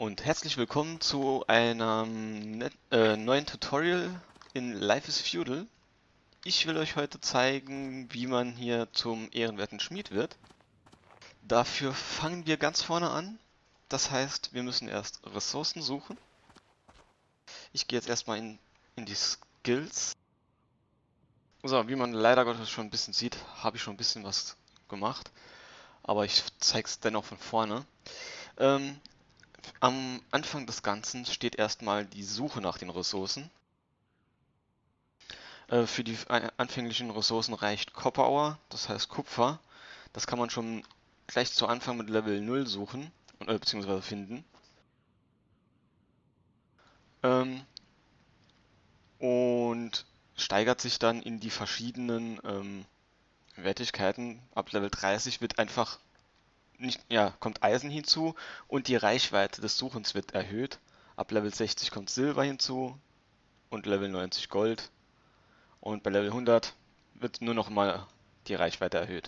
Und herzlich willkommen zu einem neuen Tutorial in Life is Feudal. Ich will euch heute zeigen, wie man hier zum ehrenwerten Schmied wird. Dafür fangen wir ganz vorne an. Das heißt, wir müssen erst Ressourcen suchen. Ich gehe jetzt erstmal in die Skills. So, wie man leider Gottes schon ein bisschen sieht, habe ich schon ein bisschen was gemacht. Aber ich zeige es dennoch von vorne. Ähm, Am Anfang des Ganzen steht erstmal die Suche nach den Ressourcen. Für die anfänglichen Ressourcen reicht Copper Ore, das heißt Kupfer. Das kann man schon gleich zu Anfang mit Level 0 suchen, beziehungsweise finden. Und steigert sich dann in die verschiedenen Wertigkeiten. Ab Level 30 wird einfach nicht, ja, kommt Eisen hinzu und die Reichweite des Suchens wird erhöht. Ab Level 60 kommt Silber hinzu und Level 90 Gold. Und bei Level 100 wird nur noch mal die Reichweite erhöht.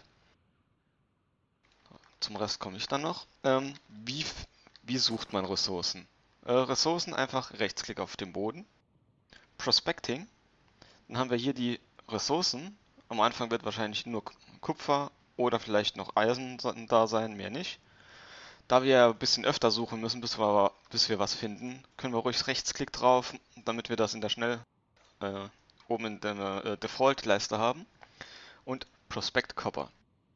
Zum Rest komme ich dann noch. Wie sucht man Ressourcen? Ressourcen einfach Rechtsklick auf den Boden. Prospecting. Dann haben wir hier die Ressourcen. Am Anfang wird wahrscheinlich nur Kupfer oder vielleicht noch Eisen da sein, mehr nicht. Da wir ja ein bisschen öfter suchen müssen, bis wir was finden, können wir ruhig Rechtsklick drauf, damit wir das in der äh, oben in der Default-Leiste haben. Und Prospect Copper.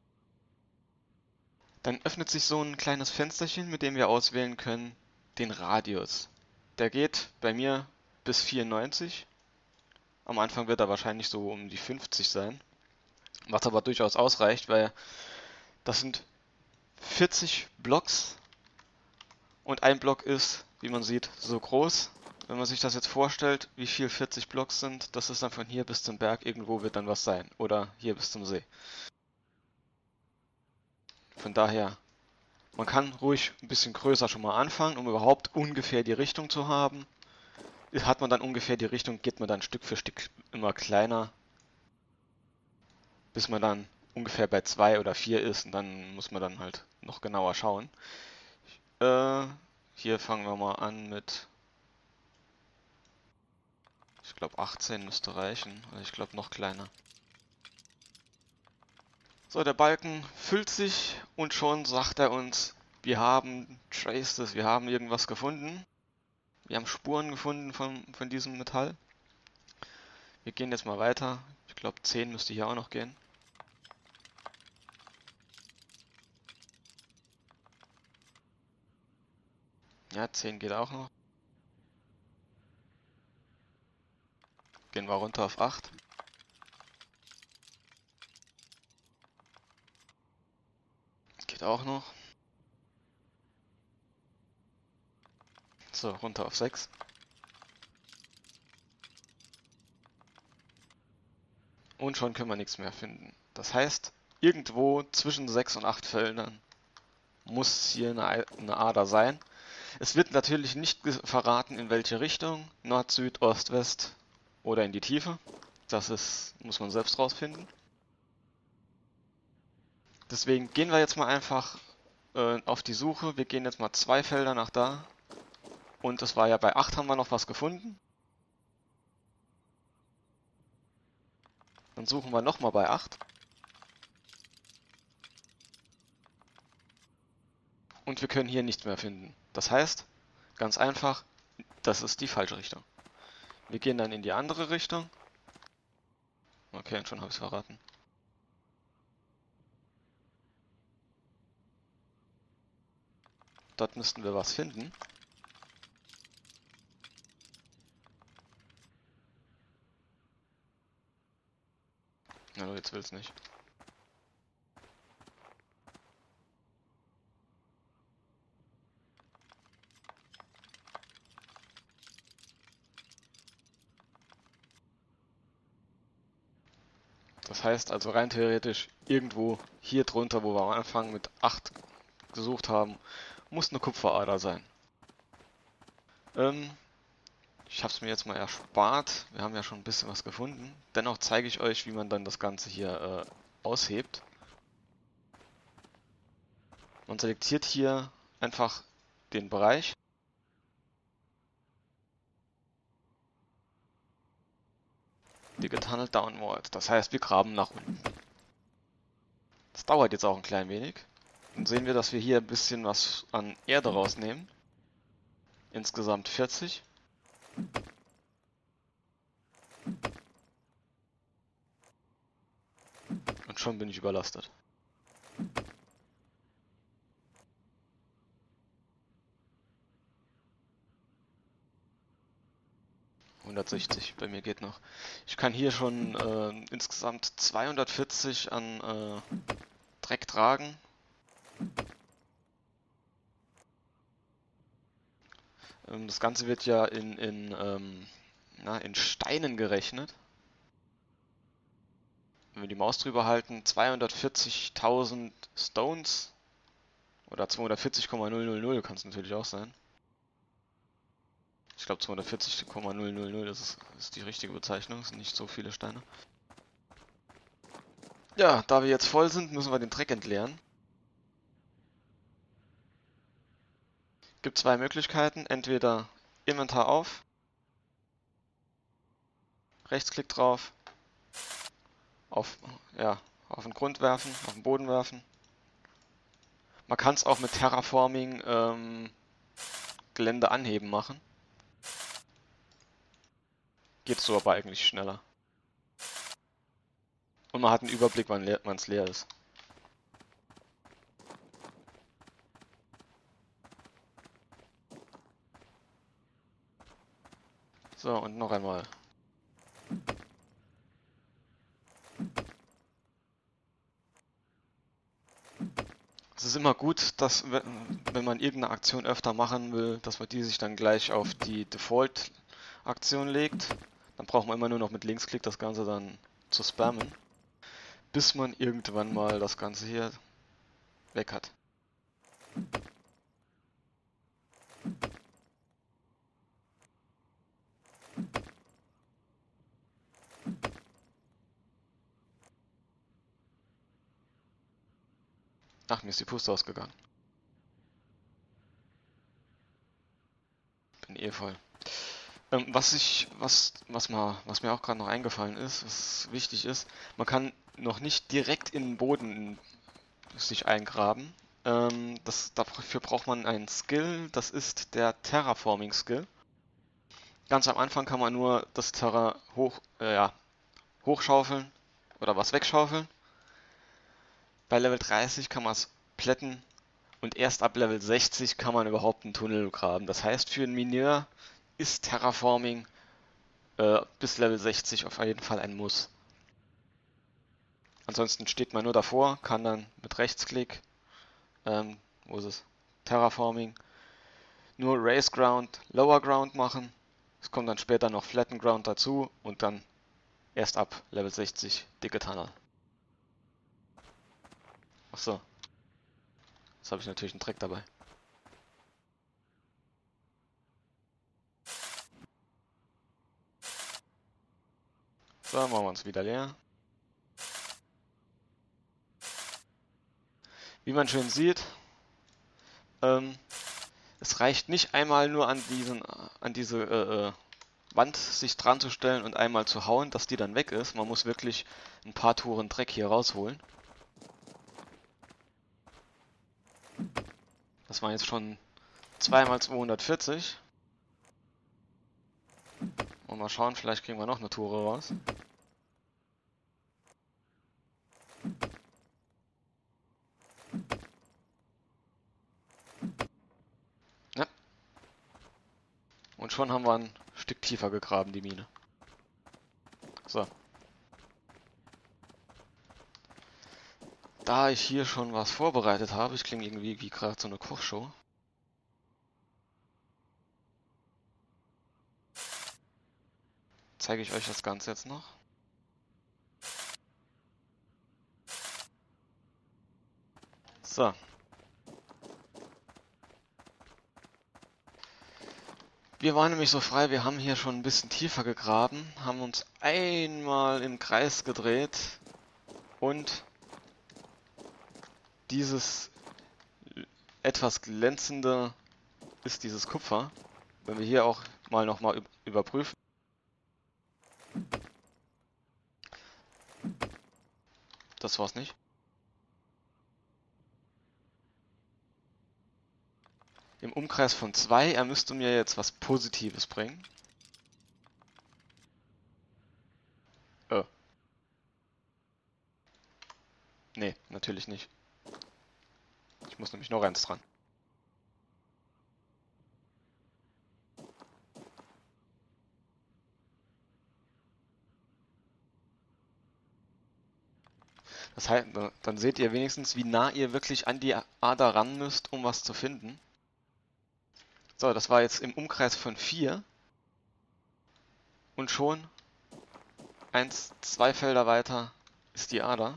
Dann öffnet sich so ein kleines Fensterchen, mit dem wir auswählen können den Radius. Der geht bei mir bis 94. Am Anfang wird er wahrscheinlich so um die 50 sein. Was aber durchaus ausreicht, weil das sind 40 Blocks und ein Block ist, wie man sieht, so groß. Wenn man sich das jetzt vorstellt, wie viel 40 Blocks sind, das ist dann von hier bis zum Berg, irgendwo wird dann was sein. Oder hier bis zum See. Von daher, man kann ruhig ein bisschen größer schon mal anfangen, um überhaupt ungefähr die Richtung zu haben. Hat man dann ungefähr die Richtung, geht man dann Stück für Stück immer kleiner, bis man dann ungefähr bei 2 oder 4 ist und dann muss man dann halt noch genauer schauen. Äh, Hier fangen wir mal an mit, ich glaube 18 müsste reichen, oder ich glaube noch kleiner. So, der Balken füllt sich und schon sagt er uns, wir haben Traces, wir haben irgendwas gefunden. Wir haben Spuren gefunden von diesem Metall. Wir gehen jetzt mal weiter. Ich glaube 10 müsste hier auch noch gehen. Ja, 10 geht auch noch. Gehen wir runter auf 8. Geht auch noch. So, runter auf 6. Und schon können wir nichts mehr finden. Das heißt, irgendwo zwischen 6 und 8 Feldern muss hier eine Ader sein. Es wird natürlich nicht verraten, in welche Richtung. Nord, Süd, Ost, West oder in die Tiefe. Muss man selbst rausfinden. Deswegen gehen wir jetzt mal einfach auf die Suche. Wir gehen jetzt mal 2 Felder nach da. Und das war ja bei 8 haben wir noch was gefunden. Dann suchen wir nochmal bei 8. Und wir können hier nichts mehr finden. Das heißt, ganz einfach, das ist die falsche Richtung. Wir gehen dann in die andere Richtung. Okay, und schon habe ich es verraten. Dort müssten wir was finden. Na, jetzt will es nicht. Das heißt also rein theoretisch irgendwo hier drunter, wo wir am Anfang mit 8 gesucht haben, muss eine Kupferader sein. Ich habe es mir jetzt mal erspart. Wir haben ja schon ein bisschen was gefunden. Dennoch zeige ich euch, wie man dann das Ganze hier aushebt. Man selektiert hier einfach den Bereich Digger Tunnel downward. Das heißt, wir graben nach unten. Das dauert jetzt auch ein klein wenig. Dann sehen wir, dass wir hier ein bisschen was an Erde rausnehmen. Insgesamt 40. Und schon bin ich überlastet. ...160, bei mir geht noch. Ich kann hier schon insgesamt 240 an Dreck tragen. Das Ganze wird ja in Steinen gerechnet. Wenn wir die Maus drüber halten, 240.000 Stones oder 240,000 kann es natürlich auch sein. Ich glaube 240,000 ist die richtige Bezeichnung, es sind nicht so viele Steine. Ja, da wir jetzt voll sind, müssen wir den Dreck entleeren. Gibt zwei Möglichkeiten, entweder Inventar auf, Rechtsklick drauf, auf den Grund werfen, auf den Boden werfen. Man kann es auch mit Terraforming Gelände anheben machen. Geht so aber eigentlich schneller. Und man hat einen Überblick, wann es leer ist. So, und noch einmal. Es ist immer gut, dass wenn man irgendeine Aktion öfter machen will, dass man die sich dann gleich auf die Default-Aktion legt. Dann braucht man immer nur noch mit Linksklick das Ganze dann zu spammen, bis man irgendwann mal das Ganze hier weg hat. Ach, mir ist die Puste ausgegangen. Bin eh voll. Was mir auch gerade noch eingefallen ist, was wichtig ist, man kann noch nicht direkt in den Boden sich eingraben. Dafür braucht man einen Skill, das ist der Terraforming Skill. Ganz am Anfang kann man nur das Terra hochschaufeln oder was wegschaufeln. Bei Level 30 kann man es plätten und erst ab Level 60 kann man überhaupt einen Tunnel graben. Das heißt, für einen Mineur ist Terraforming bis Level 60 auf jeden Fall ein Muss. Ansonsten steht man nur davor, kann dann mit Rechtsklick, wo ist es? Terraforming, nur Raise Ground, Lower Ground machen. Es kommt dann später noch Flatten Ground dazu und dann erst ab Level 60 Digger Tunnel. Achso, jetzt habe ich natürlich einen Dreck dabei. So, machen wir uns wieder leer. Wie man schön sieht, es reicht nicht einmal nur an diese Wand sich dran zu stellen und einmal zu hauen, dass die dann weg ist. Man muss wirklich ein paar Touren Dreck hier rausholen. Das waren jetzt schon 2 mal 240. Und mal schauen, vielleicht kriegen wir noch eine Tour raus. Ja. Und schon haben wir ein Stück tiefer gegraben, die Mine. So. Da ich hier schon was vorbereitet habe, ich klinge irgendwie wie gerade so eine Kochshow. Zeige ich euch das Ganze jetzt noch. So. Wir waren nämlich so frei, wir haben hier schon ein bisschen tiefer gegraben, haben uns einmal im Kreis gedreht und dieses etwas glänzende ist dieses Kupfer. Wenn wir hier auch mal nochmal überprüfen. das war's nicht. Im Umkreis von 2, er müsste mir jetzt was Positives bringen. Oh. Nee, natürlich nicht. Ich muss nämlich noch eins dran. Das heißt, dann seht ihr wenigstens, wie nah ihr wirklich an die Ader ran müsst, um was zu finden. So, das war jetzt im Umkreis von 4. Und schon 1, 2 Felder weiter ist die Ader.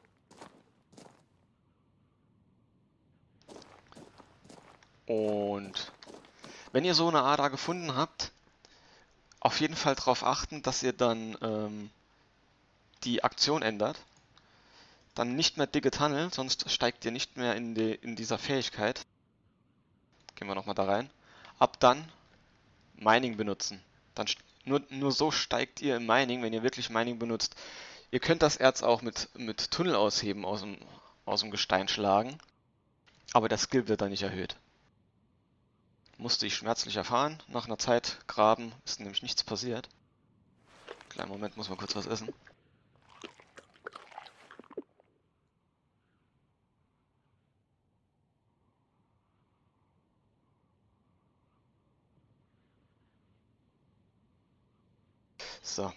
Und wenn ihr so eine Ader gefunden habt, auf jeden Fall darauf achten, dass ihr dann die Aktion ändert. Dann nicht mehr dicke Tunnel, sonst steigt ihr nicht mehr in dieser Fähigkeit. Gehen wir nochmal da rein. Ab dann Mining benutzen. Dann nur so steigt ihr im Mining, wenn ihr wirklich Mining benutzt. Ihr könnt das Erz auch mit Tunnel ausheben aus dem Gestein schlagen, aber der Skill wird dann nicht erhöht. Musste ich schmerzlich erfahren. Nach einer Zeit graben ist nämlich nichts passiert. Kleinen Moment, muss man kurz was essen. So.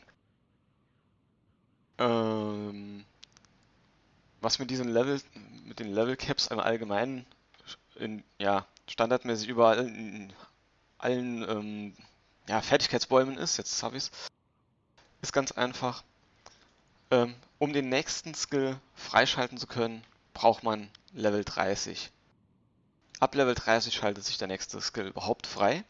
Was mit diesen mit den Level Caps im Allgemeinen ja, standardmäßig überall in allen ja, Fertigkeitsbäumen ist, jetzt habe ich es, ist ganz einfach. Um den nächsten Skill freischalten zu können, braucht man Level 30. Ab Level 30 schaltet sich der nächste Skill überhaupt frei.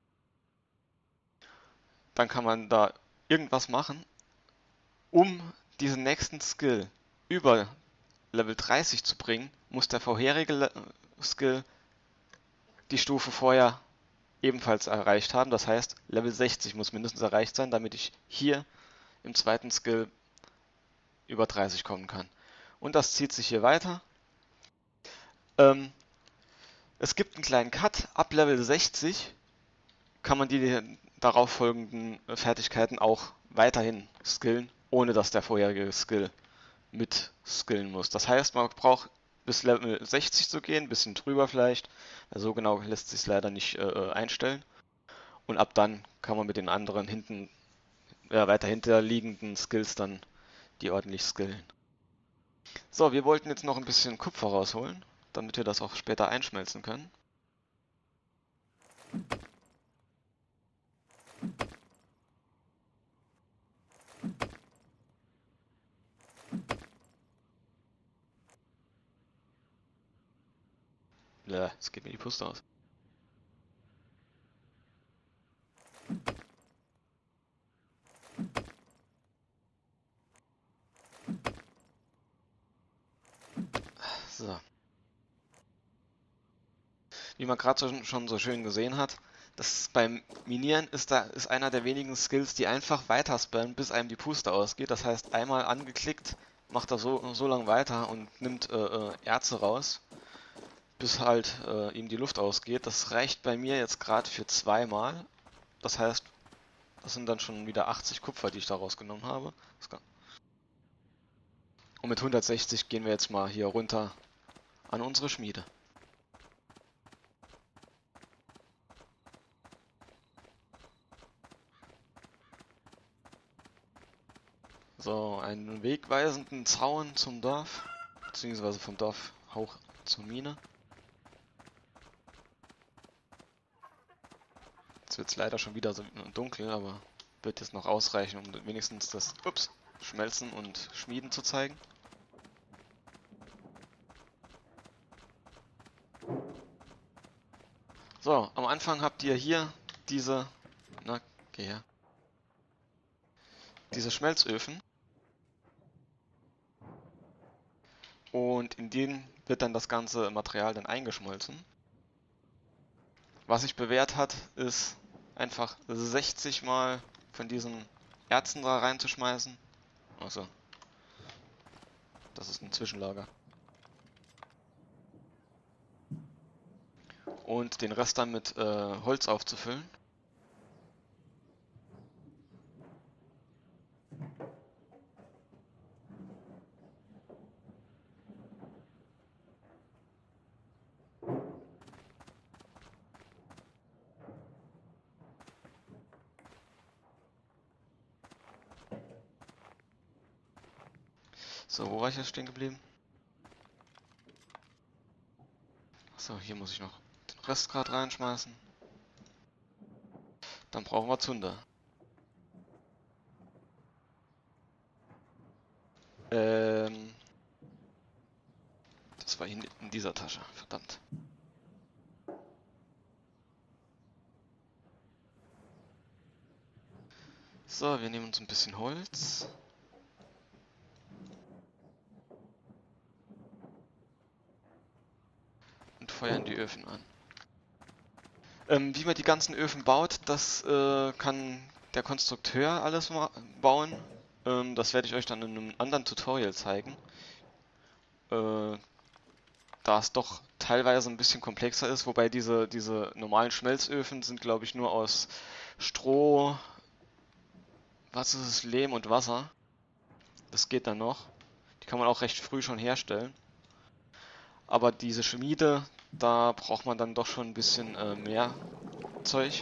Dann kann man da irgendwas machen. Um diesen nächsten Skill über Level 30 zu bringen, muss der vorherige Skill die Stufe vorher ebenfalls erreicht haben. Das heißt, Level 60 muss mindestens erreicht sein, damit ich hier im zweiten Skill über 30 kommen kann. Und das zieht sich hier weiter. Es gibt einen kleinen Cut. Ab Level 60 kann man die darauf folgenden Fertigkeiten auch weiterhin skillen, ohne dass der vorherige Skill mit skillen muss. Das heißt, man braucht bis Level 60 zu gehen, ein bisschen drüber vielleicht. So genau lässt sich es leider nicht einstellen. Und ab dann kann man mit den anderen weiter hinterliegenden Skills dann die ordentlich skillen. So, wir wollten jetzt noch ein bisschen Kupfer rausholen, damit wir das auch später einschmelzen können. Ja, es geht mir die Puste aus. So. Wie man gerade schon so schön gesehen hat, das beim Minieren ist einer der wenigen Skills, die einfach weiter spammen, bis einem die Puste ausgeht. Das heißt, einmal angeklickt, macht er so lang weiter und nimmt Erze raus, bis halt ihm die Luft ausgeht. Das reicht bei mir jetzt gerade für 2 Mal. Das heißt, das sind dann schon wieder 80 Kupfer, die ich da rausgenommen habe. Und mit 160 gehen wir jetzt mal hier runter an unsere Schmiede. So, einen wegweisenden Zaun zum Dorf, beziehungsweise vom Dorf hoch zur Mine. Jetzt wird es leider schon wieder so dunkel, aber wird jetzt noch ausreichen, um wenigstens das Schmelzen und Schmieden zu zeigen. So, am Anfang habt ihr hier diese, geh her, diese Schmelzöfen. Und in denen wird dann das ganze Material dann eingeschmolzen. Was sich bewährt hat, ist einfach 60 Mal von diesen Erzen da reinzuschmeißen. Also Das ist ein Zwischenlager. Und den Rest dann mit Holz aufzufüllen. So, wo war ich jetzt stehen geblieben? So, hier muss ich noch den Rest gerade reinschmeißen. Dann brauchen wir Zunder. Das war hier in dieser Tasche, verdammt. So, wir nehmen uns ein bisschen Holz. Und feuern die Öfen an. Wie man die ganzen Öfen baut, das kann der Konstrukteur alles bauen. Das werde ich euch dann in einem anderen Tutorial zeigen. Da es doch teilweise ein bisschen komplexer ist, wobei diese normalen Schmelzöfen sind, glaube ich, nur aus Stroh, was ist es, Lehm und Wasser. Das geht dann noch. Die kann man auch recht früh schon herstellen. Aber diese Schmiede, da braucht man dann doch schon ein bisschen mehr Zeug.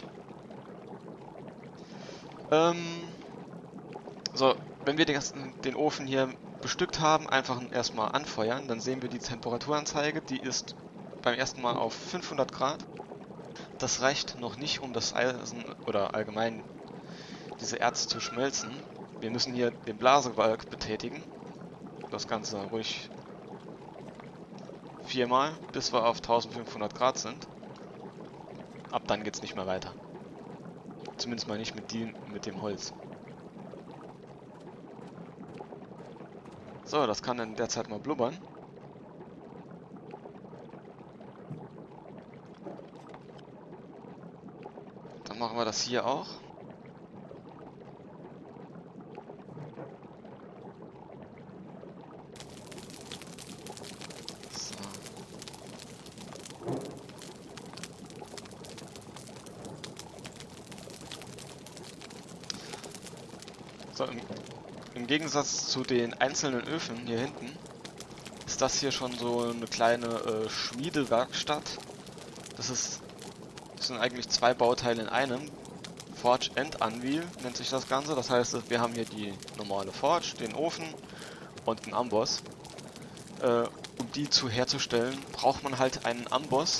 So, wenn wir den Ofen hier bestückt haben, einfach erstmal anfeuern, dann sehen wir die Temperaturanzeige, die ist beim ersten Mal auf 500 Grad. Das reicht noch nicht, um das Eisen oder allgemein diese Erz zu schmelzen. Wir müssen hier den Blasebalg betätigen. Das Ganze ruhig 4-mal, bis wir auf 1500 Grad sind. Ab dann geht's nicht mehr weiter. Zumindest mal nicht mit dem Holz. So, das kann in der Zeit mal blubbern. Dann machen wir das hier auch. So, im Gegensatz zu den einzelnen Öfen hier hinten ist das hier schon so eine kleine Schmiedewerkstatt. Das sind eigentlich zwei Bauteile in einem. Forge and Anvil nennt sich das Ganze. Das heißt, wir haben hier die normale Forge, den Ofen und einen Amboss. Um die herzustellen, braucht man halt einen Amboss.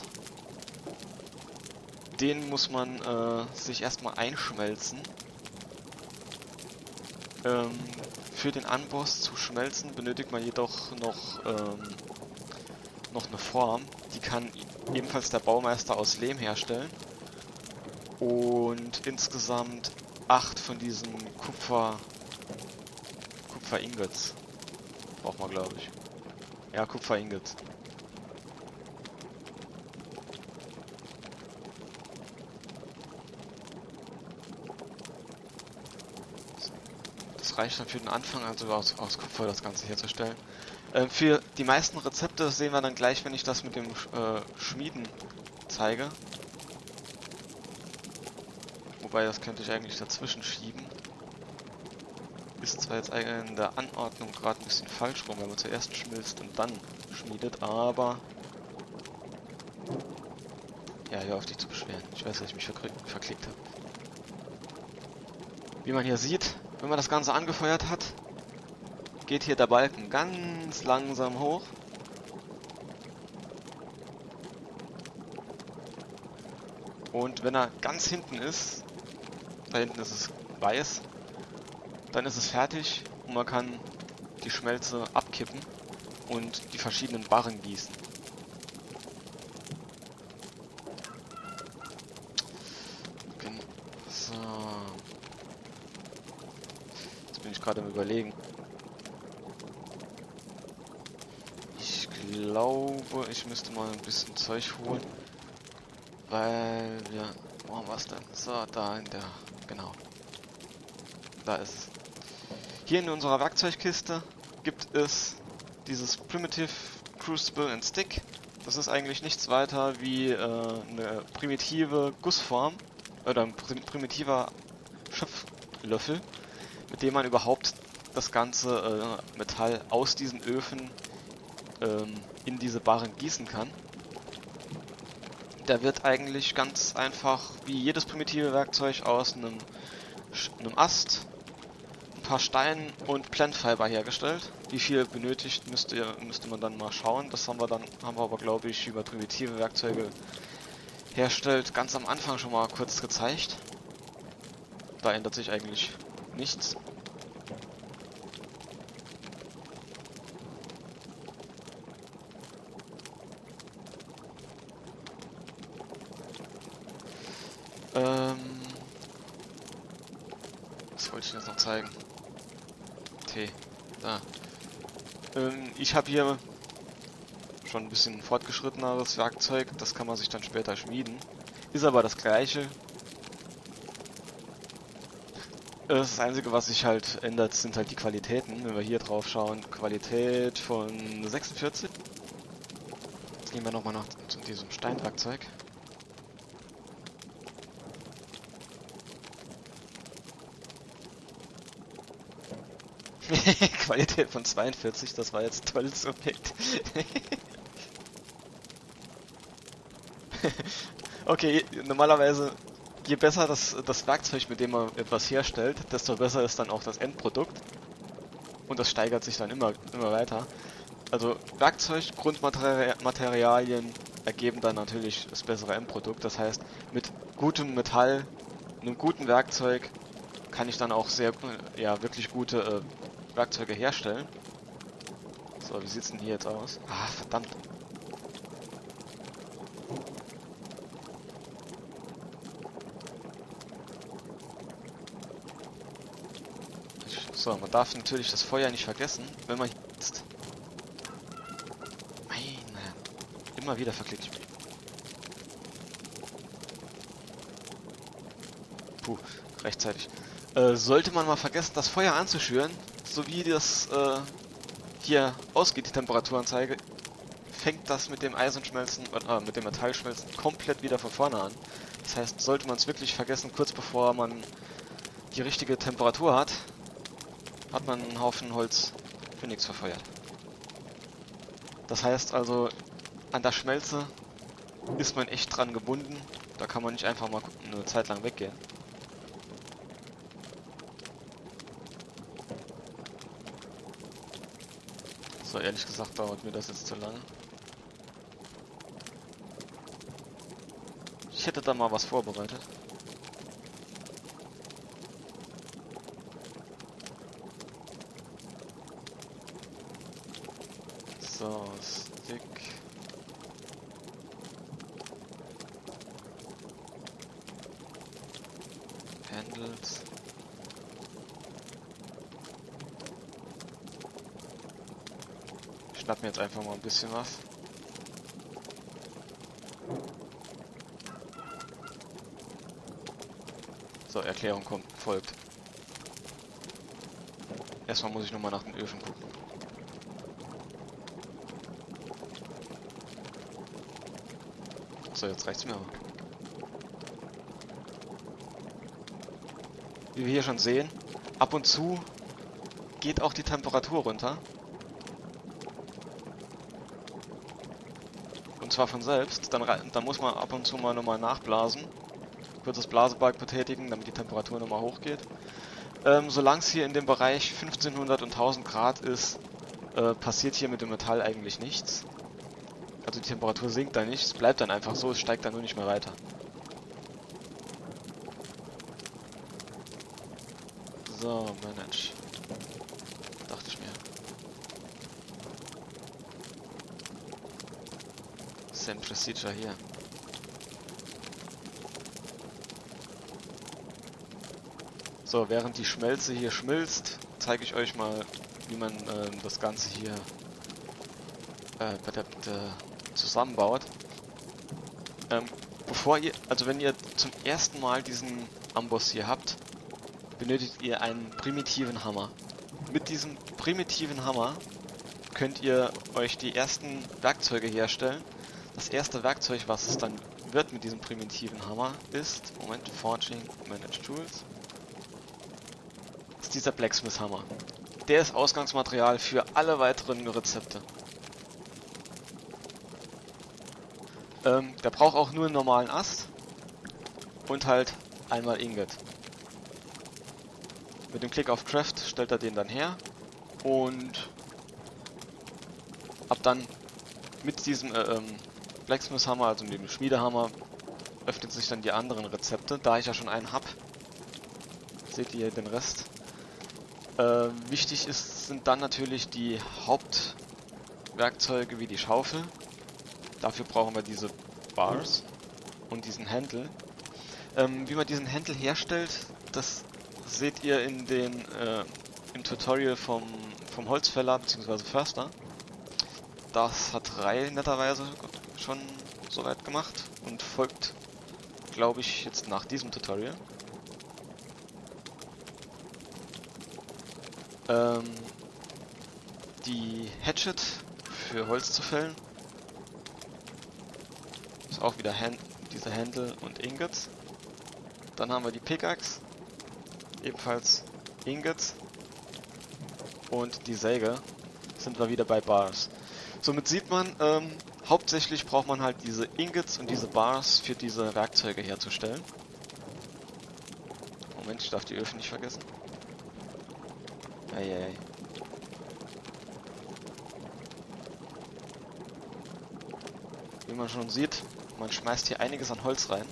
Den muss man sich erstmal einschmelzen. Für den Amboss zu schmelzen benötigt man jedoch noch eine Form. Die kann ebenfalls der Baumeister aus Lehm herstellen. Und insgesamt 8 von diesen Kupfer-Ingots braucht man, glaube ich. Ja, Kupfer-Ingots. Das reicht dann für den Anfang, also aus Kupfer das Ganze herzustellen. Für die meisten Rezepte, das sehen wir dann gleich, wenn ich das mit dem Schmieden zeige. Wobei, das könnte ich eigentlich dazwischen schieben. Ist zwar jetzt in der Anordnung gerade ein bisschen falsch rum, wenn man zuerst schmilzt und dann schmiedet, aber... Ja, hör auf dich zu beschweren. Ich weiß, dass ich mich verklickt habe. Wie man hier sieht, wenn man das Ganze angefeuert hat, geht hier der Balken ganz langsam hoch. Und wenn er ganz hinten ist, da hinten ist es weiß, dann ist es fertig und man kann die Schmelze abkippen und die verschiedenen Barren gießen. So. Jetzt bin ich gerade am Überlegen. Ich glaube, ich müsste mal ein bisschen Zeug holen, weil wir... Wo haben wir es denn? So, da in der... Genau. Da ist es. Hier in unserer Werkzeugkiste gibt es dieses Primitive Crucible and Stick. Das ist eigentlich nichts weiter wie eine primitive Gussform oder ein primitiver Schöpflöffel, mit dem man überhaupt das ganze Metall aus diesen Öfen in diese Barren gießen kann. Der wird eigentlich ganz einfach wie jedes primitive Werkzeug aus einem Ast, ein paar Steinen und Plantfiber hergestellt. Wie viel benötigt, müsste man dann mal schauen. Das haben wir aber glaube ich über primitive Werkzeuge herstellt ganz am Anfang schon mal kurz gezeigt. Da ändert sich eigentlich nichts. Was wollte ich jetzt noch zeigen? T. Da. Ich habe hier schon ein bisschen fortgeschritteneres Werkzeug. Das kann man sich dann später schmieden. Ist aber das gleiche. Das Einzige, was sich halt ändert, sind halt die Qualitäten. Wenn wir hier drauf schauen, Qualität von 46. Jetzt gehen wir nochmal zu diesem Steinwerkzeug. Qualität von 42, das war jetzt ein tolles Objekt. Okay, normalerweise, je besser das Werkzeug, mit dem man etwas herstellt, desto besser ist dann auch das Endprodukt. Und das steigert sich dann immer weiter. Also Werkzeug, Grundmaterialien ergeben dann natürlich das bessere Endprodukt. Das heißt, mit gutem Metall, einem guten Werkzeug, kann ich dann auch wirklich gute Werkzeuge herstellen. So, wie sieht's denn hier jetzt aus? Ah, verdammt. So, man darf natürlich das Feuer nicht vergessen, wenn man jetzt... Meine... Immer wieder verklicke ich mich. Puh, rechtzeitig. Sollte man mal vergessen, das Feuer anzuschüren, so wie das hier ausgeht, die Temperaturanzeige, fängt das mit dem Eisenschmelzen, mit dem Metallschmelzen komplett wieder von vorne an. Das heißt, sollte man es wirklich vergessen, kurz bevor man die richtige Temperatur hat, hat man einen Haufen Holz für nichts verfeuert. Das heißt also, an der Schmelze ist man echt dran gebunden. Da kann man nicht einfach mal eine Zeit lang weggehen. So, ehrlich gesagt dauert mir das jetzt zu lange. Ich hätte da mal was vorbereitet. So, Stick. Handles. Ich schnapp mir jetzt einfach mal ein bisschen was. So, Erklärung folgt. Erstmal muss ich nochmal nach den Öfen gucken. So, jetzt reicht's mir aber. Wie wir hier schon sehen, ab und zu geht auch die Temperatur runter. Und zwar von selbst. Dann muss man ab und zu mal nochmal nachblasen. Kurz das Blasebalg betätigen, damit die Temperatur nochmal hochgeht. Solange es hier in dem Bereich 1500 und 1000 Grad ist, passiert hier mit dem Metall eigentlich nichts. Also die Temperatur sinkt da nicht, es bleibt dann einfach so, es steigt dann nur nicht mehr weiter. So, Manage. Dachte ich mir. Same Procedure hier. So, während die Schmelze hier schmilzt, zeige ich euch mal, wie man das Ganze hier zusammenbaut. Wenn ihr zum ersten Mal diesen Amboss hier habt, benötigt ihr einen primitiven Hammer. Mit diesem primitiven Hammer könnt ihr euch die ersten Werkzeuge herstellen. Das erste Werkzeug, was es dann wird mit diesem primitiven Hammer, ist, Moment, Forging, Manage Tools, ist dieser Blacksmith Hammer. Der ist Ausgangsmaterial für alle weiteren Rezepte. Der braucht auch nur einen normalen Ast und halt einmal Ingot. Mit dem Klick auf Craft stellt er den dann her und ab dann mit diesem Blacksmith Hammer, also mit dem Schmiedehammer, öffnet sich dann die anderen Rezepte. Da ich ja schon einen habe, seht ihr den Rest. Wichtig sind dann natürlich die Hauptwerkzeuge wie die Schaufel. Dafür brauchen wir diese Bars und diesen Händel. Wie man diesen Händel herstellt, das seht ihr in den, im Tutorial vom Holzfäller bzw. Förster. Das hat Rai netterweise schon soweit gemacht und folgt, glaube ich, jetzt nach diesem Tutorial. Die Hatchet für Holz zu fällen. Ist auch wieder diese Händel und Ingots. Dann haben wir die Pickaxe. Ebenfalls Ingots. Und die Säge. Sind wir wieder bei Bars. Somit sieht man, hauptsächlich braucht man halt diese Ingots und diese Bars für diese Werkzeuge herzustellen. Moment, ich darf die Öfen nicht vergessen. Eieiei. Wie man schon sieht, man schmeißt hier einiges an Holz rein.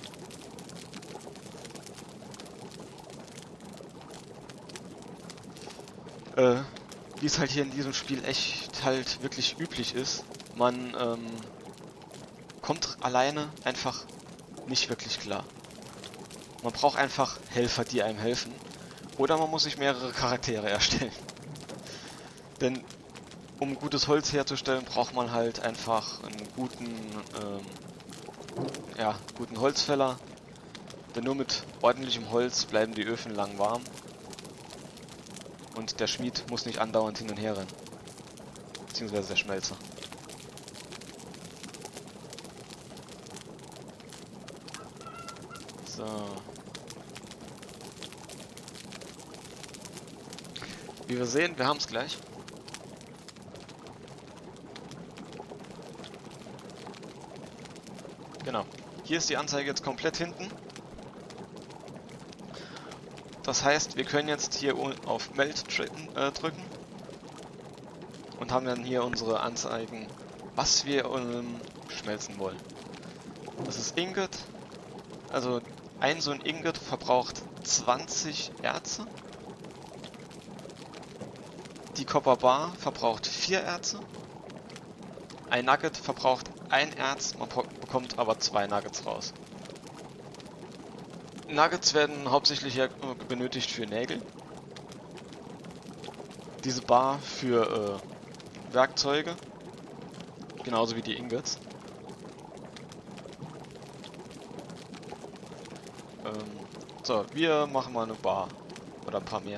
Wie es halt hier in diesem Spiel echt halt wirklich üblich ist, man kommt alleine einfach nicht wirklich klar. Man braucht einfach Helfer, die einem helfen. Oder man muss sich mehrere Charaktere erstellen. Denn um gutes Holz herzustellen, braucht man halt einfach einen guten Holzfäller. Denn nur mit ordentlichem Holz bleiben die Öfen lang warm. Und der Schmied muss nicht andauernd hin und her rennen. Beziehungsweise der Schmelzer. So. Wie wir sehen, wir haben es gleich. Genau. Hier ist die Anzeige jetzt komplett hinten. Das heißt, wir können jetzt hier auf Meld drücken und haben dann hier unsere Anzeigen, was wir schmelzen wollen. Das ist Ingot. Also so ein Ingot verbraucht 20 Erze. Die Copper Bar verbraucht 4 Erze. Ein Nugget verbraucht 1 Erz, man bekommt aber 2 Nuggets raus. Nuggets werden hauptsächlich benötigt für Nägel. Diese Bar für Werkzeuge. Genauso wie die Ingots. So, wir machen mal eine Bar. Oder ein paar mehr.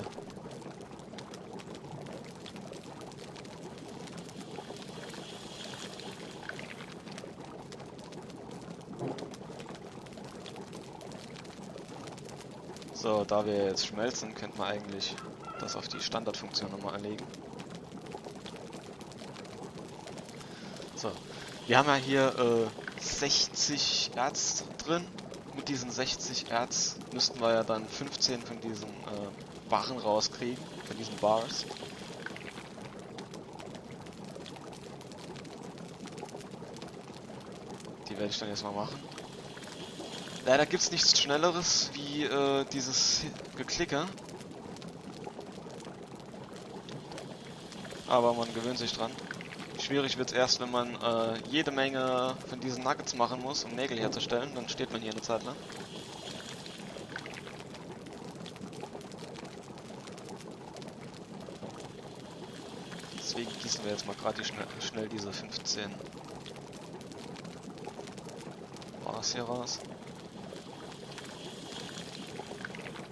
So, da wir jetzt schmelzen, könnte man eigentlich das auf die Standardfunktion nochmal erlegen. So, wir haben ja hier 60 Erz drin. Mit diesen 60 Erz müssten wir ja dann 15 von diesen Barren rauskriegen, von diesen Bars. Die werde ich dann jetzt mal machen. Leider gibt es nichts Schnelleres wie dieses Geklicker. Aber man gewöhnt sich dran. Schwierig wird es erst, wenn man jede Menge von diesen Nuggets machen muss, um Nägel herzustellen. Dann steht man hier eine Zeit lang. Deswegen gießen wir jetzt mal gerade schnell diese 15 Bars hier raus.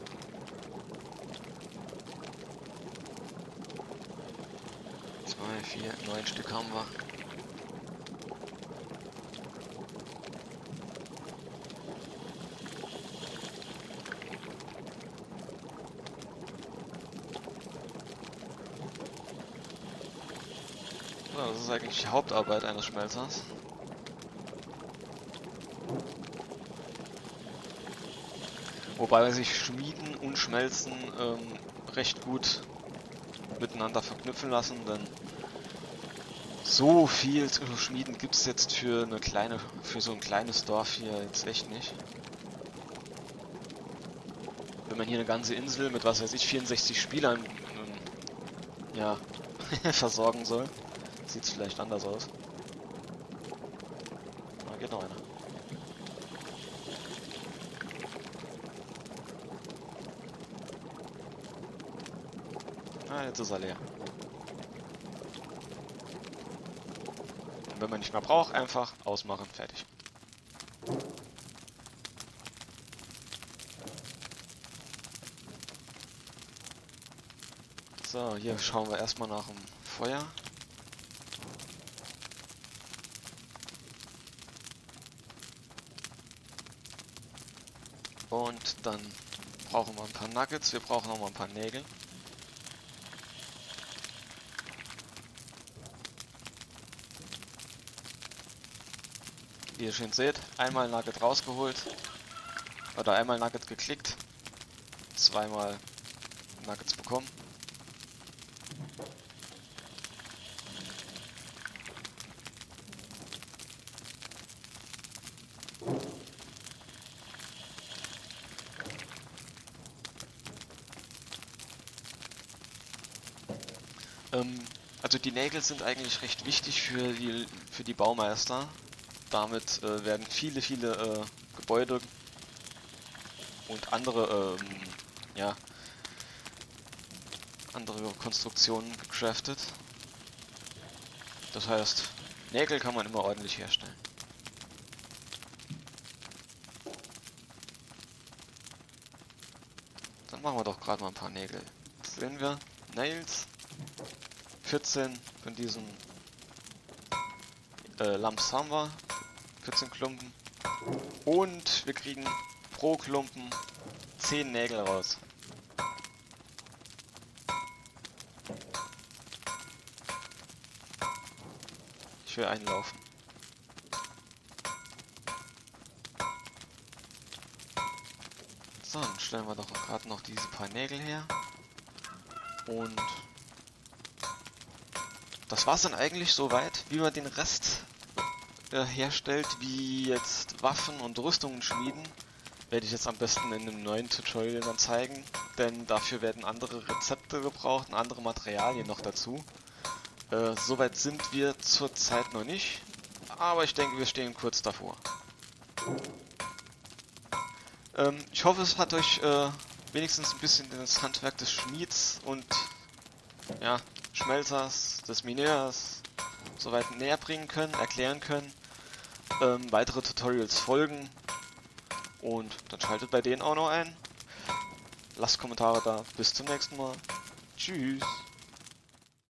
2, 4, 9 Stück haben wir. Ja, das ist eigentlich die Hauptarbeit eines Schmelzers. Wobei sich Schmieden und Schmelzen recht gut miteinander verknüpfen lassen, denn so viel zu schmieden gibt es jetzt für so ein kleines Dorf hier jetzt echt nicht. Wenn man hier eine ganze Insel mit, was weiß ich, 64 Spielern ja, versorgen soll, sieht es vielleicht anders aus. Da geht noch einer. Ah, jetzt ist er leer. Und wenn man nicht mehr braucht, einfach ausmachen, fertig. So, hier schauen wir erstmal nach dem Feuer. Und dann brauchen wir ein paar Nuggets, wir brauchen auch mal ein paar Nägel. Wie ihr schön seht, einmal Nugget rausgeholt, oder einmal Nugget geklickt, zweimal Nuggets bekommen. Also die Nägel sind eigentlich recht wichtig für die Baumeister. Damit werden viele Gebäude und andere ja, andere Konstruktionen gecraftet. Das heißt, Nägel kann man immer ordentlich herstellen. Dann machen wir doch gerade mal ein paar Nägel. Das sehen wir. Nails. 14 von diesen Lumps haben wir. 14 Klumpen. Und wir kriegen pro Klumpen 10 Nägel raus. Ich will einlaufen. So, dann stellen wir doch gerade noch diese paar Nägel her. Und das war's dann eigentlich soweit, wie man den Rest herstellt, wie jetzt Waffen und Rüstungen schmieden. Werde ich jetzt am besten in einem neuen Tutorial dann zeigen, denn dafür werden andere Rezepte gebraucht und andere Materialien noch dazu. Soweit sind wir zurzeit noch nicht, aber ich denke, wir stehen kurz davor. Ich hoffe, es hat euch wenigstens ein bisschen das Handwerk des Schmieds und ja, Schmelzers, des Mineurs soweit näher bringen können, erklären können. Weitere Tutorials folgen und dann schaltet bei denen auch noch ein. Lasst Kommentare da. Bis zum nächsten Mal. Tschüss.